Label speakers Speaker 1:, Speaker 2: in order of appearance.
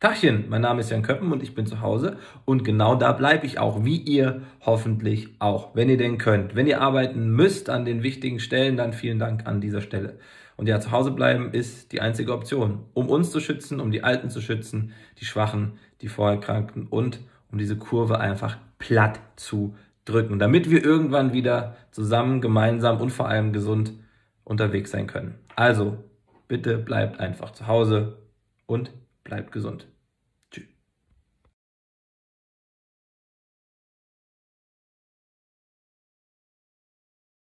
Speaker 1: Tachchen, mein Name ist Jan Köppen und ich bin zu Hause und genau da bleibe ich auch, wie ihr hoffentlich auch, wenn ihr denn könnt. Wenn ihr arbeiten müsst an den wichtigen Stellen, dann vielen Dank an dieser Stelle. Und ja, zu Hause bleiben ist die einzige Option, um uns zu schützen, um die Alten zu schützen, die Schwachen, die Vorerkrankten und um diese Kurve einfach platt zu drücken, damit wir irgendwann wieder zusammen, gemeinsam und vor allem gesund unterwegs sein können. Also, bitte bleibt einfach zu Hause und bleibt gesund.